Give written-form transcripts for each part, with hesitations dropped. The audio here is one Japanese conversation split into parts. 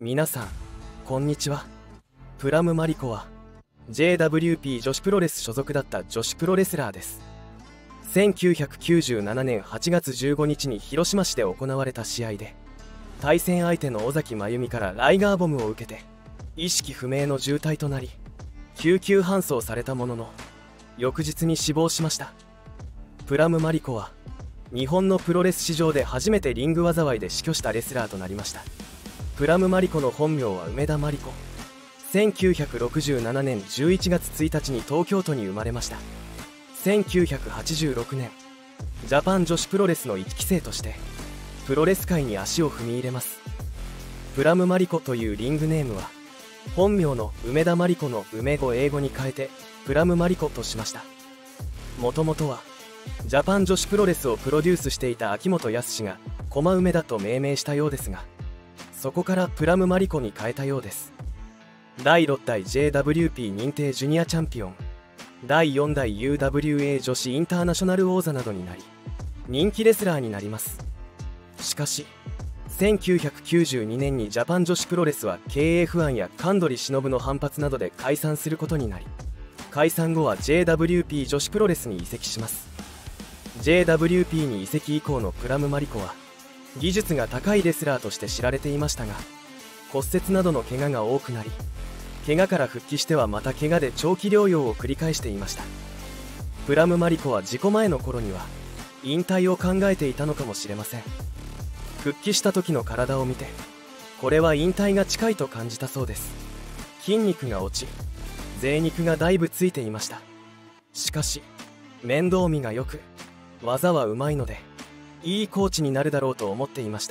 皆さんこんにちは。プラムマリコは JWP 女子プロレス所属だった女子プロレスラーです。1997年8月15日に広島市で行われた試合で、対戦相手の尾崎真由美からライガーボムを受けて意識不明の重体となり、救急搬送されたものの翌日に死亡しました。プラムマリコは日本のプロレス史上で初めてリング災いで死去したレスラーとなりました。プラムマリコの本名は梅田マリコ。1967年11月1日に東京都に生まれました。1986年ジャパン女子プロレスの1期生としてプロレス界に足を踏み入れます。プラムマリコというリングネームは本名の梅田マリコの梅語英語に変えてプラムマリコとしました。もともとはジャパン女子プロレスをプロデュースしていた秋元康が駒梅田と命名したようですが、そこからプラムマリコに変えたようです。第6代 JWP 認定ジュニアチャンピオン、第4代 UWA 女子インターナショナル王座などになり人気レスラーになります。しかし1992年にジャパン女子プロレスは経営不安や神取忍の反発などで解散することになり、解散後は JWP 女子プロレスに移籍します。 JWP に移籍以降のプラムマリコは技術が高いレスラーとして知られていましたが、骨折などの怪我が多くなり、怪我から復帰してはまた怪我で長期療養を繰り返していました。プラムマリコは事故前の頃には引退を考えていたのかもしれません。復帰した時の体を見て、これは引退が近いと感じたそうです。筋肉が落ち、贅肉がだいぶついていました。しかし面倒見がよく技はうまいのでいいコーチになるだろうと思っていました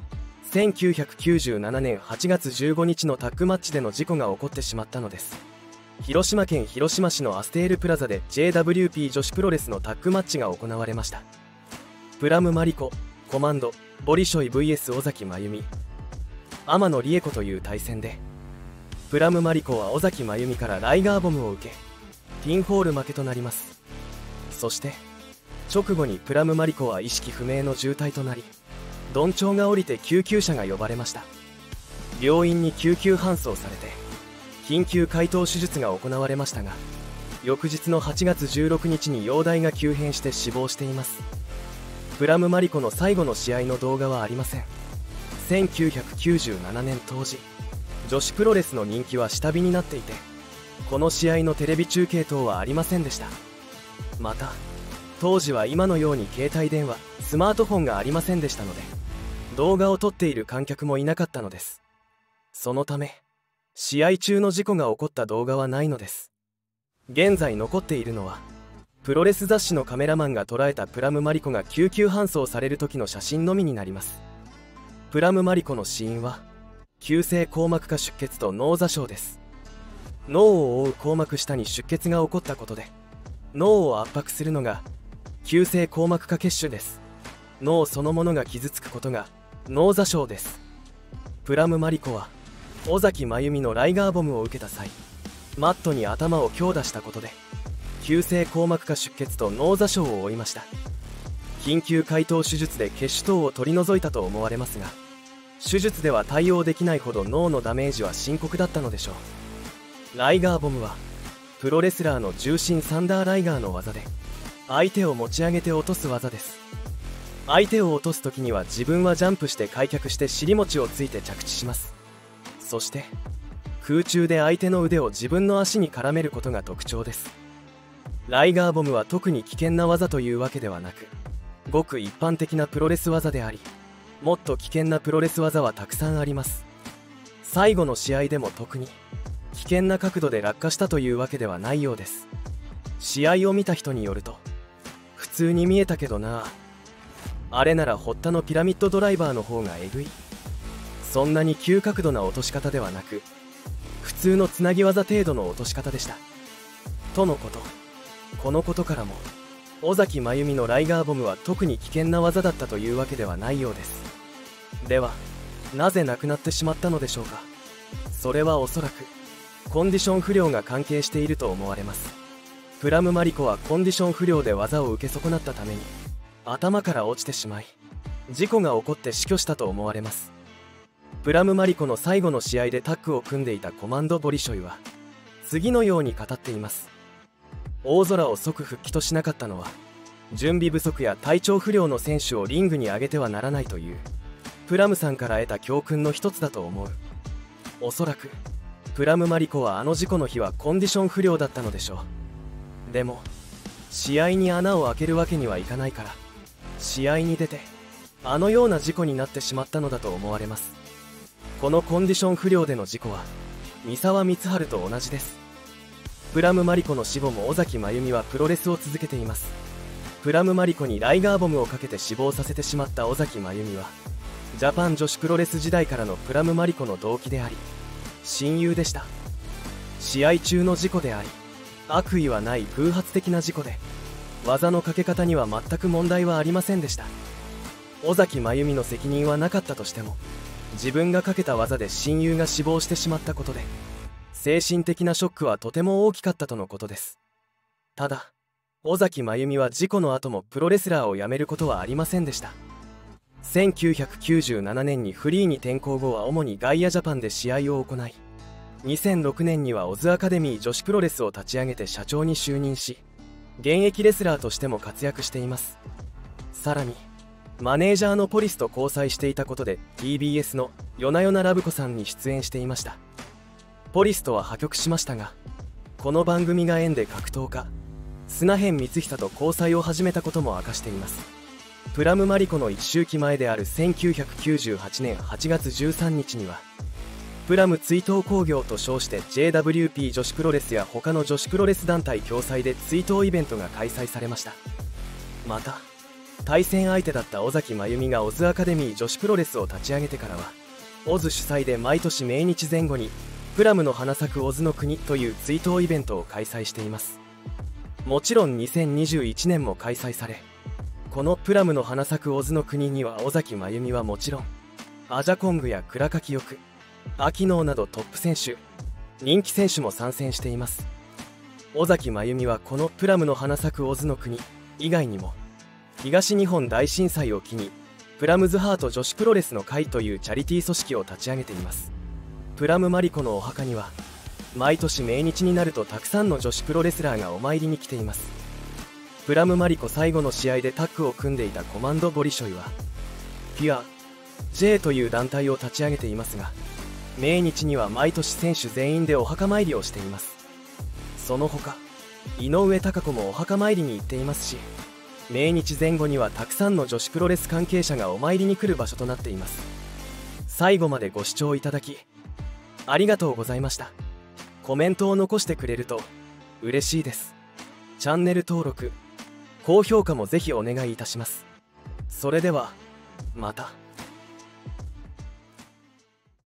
。1997年8月15日のタッグマッチでの事故が起こってしまったのです。広島県広島市のアステールプラザで JWP 女子プロレスのタッグマッチが行われました。プラムマリコ、コマンド、ボリショイ VS 尾崎真由美、天野理恵子という対戦で、プラムマリコは尾崎真由美からライガーボムを受けピンホール負けとなります。そして直後にプラムマリコは意識不明の重体となり、鈍調が下りて救急車が呼ばれました。病院に救急搬送されて緊急開頭手術が行われましたが、翌日の8月16日に容体が急変して死亡しています。プラムマリコの最後の試合の動画はありません。1997年当時、女子プロレスの人気は下火になっていて、この試合のテレビ中継等はありませんでした。また当時は今のように携帯電話、スマートフォンがありませんでしたので、動画を撮っている観客もいなかったのです。そのため試合中の事故が起こった動画はないのです。現在残っているのはプロレス雑誌のカメラマンが捉えたプラムマリコが救急搬送される時の写真のみになります。プラムマリコの死因は急性硬膜下出血と脳挫傷です。脳を覆う硬膜下に出血が起こったことで脳を圧迫するのが急性硬膜下血腫です。脳そのものが傷つくことが脳挫傷です。プラムマリコは尾崎真由美のライガーボムを受けた際、マットに頭を強打したことで急性硬膜下出血と脳挫傷を負いました。緊急開頭手術で血腫等を取り除いたと思われますが、手術では対応できないほど脳のダメージは深刻だったのでしょう。ライガーボムはプロレスラーの重心サンダーライガーの技で相手を持ち上げて落とす技です。相手を落とす時には自分はジャンプして開脚して尻餅をついて着地します。そして空中で相手の腕を自分の足に絡めることが特徴です。ライガーボムは特に危険な技というわけではなく、ごく一般的なプロレス技であり、もっと危険なプロレス技はたくさんあります。最後の試合でも特に危険な角度で落下したというわけではないようです。試合を見た人によると、普通に見えたけどなあれなら堀田のピラミッドドライバーの方がえぐい、そんなに急角度な落とし方ではなく普通のつなぎ技程度の落とし方でしたとのこと。このことからも尾崎真由美のライガーボムは特に危険な技だったというわけではないようです。ではなぜ亡くなってしまったのでしょうか。それはおそらくコンディション不良が関係していると思われます。プラムマリコはコンディション不良で技を受け損なったために頭から落ちてしまい事故が起こって死去したと思われます。 プラムマリコの最後の試合でタッグを組んでいたコマンド・ボリショイは次のように語っています。大空を即復帰としなかったのは準備不足や体調不良の選手をリングに上げてはならないというプラムさんから得た教訓の一つだと思う。おそらくプラムマリコはあの事故の日はコンディション不良だったのでしょう。でも試合に穴を開けるわけにはいかないから試合に出てあのような事故になってしまったのだと思われます。このコンディション不良での事故は三沢光晴と同じです。プラムマリコの死後も尾崎真由美はプロレスを続けています。プラムマリコにライガーボムをかけて死亡させてしまった尾崎真由美はジャパン女子プロレス時代からのプラムマリコの同期であり親友でした。試合中の事故であり悪意はない偶発的な事故で技のかけ方には全く問題はありませんでした。尾崎真由美の責任はなかったとしても自分がかけた技で親友が死亡してしまったことで精神的なショックはとても大きかったとのことです。ただ尾崎真由美は事故の後もプロレスラーを辞めることはありませんでした。1997年にフリーに転向後は主にガイアジャパンで試合を行い2006年にはオズアカデミー女子プロレスを立ち上げて社長に就任し現役レスラーとしても活躍しています。さらにマネージャーのポリスと交際していたことで TBS の「夜な夜なラブ子さん」に出演していました。ポリスとは破局しましたがこの番組が縁で格闘家砂辺光久と交際を始めたことも明かしています。プラムマリコの一周期前である1998年8月13日にはプラム追悼興行と称して JWP 女子プロレスや他の女子プロレス団体共催で追悼イベントが開催されました。また対戦相手だった尾崎真由美がオズアカデミー女子プロレスを立ち上げてからはオズ主催で毎年命日前後にプラムの花咲くオズの国という追悼イベントを開催しています。もちろん2021年も開催されこのプラムの花咲くオズの国には尾崎真由美はもちろんアジャコングや倉垣翼アキノーなどトップ選手人気選手も参戦しています。尾崎真由美はこのプラムの花咲くオズの国以外にも東日本大震災を機にプラムズハート女子プロレスの会というチャリティー組織を立ち上げています。プラムマリコのお墓には毎年命日になるとたくさんの女子プロレスラーがお参りに来ています。プラムマリコ最後の試合でタッグを組んでいたコマンド・ボリショイはピュア J という団体を立ち上げていますが命日には毎年選手全員でお墓参りをしています。その他井上貴子もお墓参りに行っていますし命日前後にはたくさんの女子プロレス関係者がお参りに来る場所となっています。最後までご視聴いただきありがとうございました。コメントを残してくれると嬉しいです。チャンネル登録高評価もぜひお願いいたします。それではまた。